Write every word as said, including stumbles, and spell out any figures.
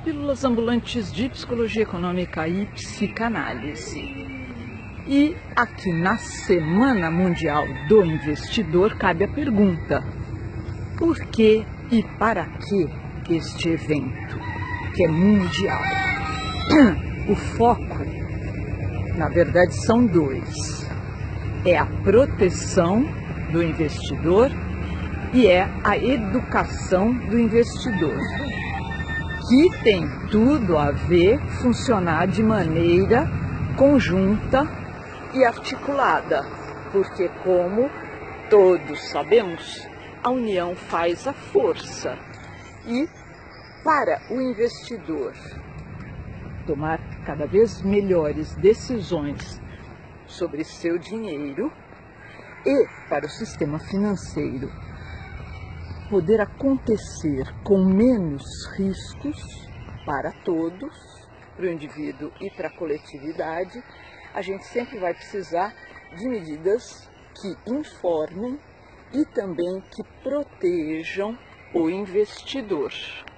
Pílulas ambulantes de psicologia econômica e psicanálise. E aqui na Semana Mundial do Investidor cabe a pergunta: por que e para que este evento, que é mundial? O foco, na verdade, são dois. É a proteção do investidor e é a educação do investidor, que tem tudo a ver funcionar de maneira conjunta e articulada, porque, como todos sabemos, a união faz a força. E para o investidor tomar cada vez melhores decisões sobre seu dinheiro e para o sistema financeiro poder acontecer com menos riscos para todos, para o indivíduo e para a coletividade, a gente sempre vai precisar de medidas que informem e também que protejam o investidor.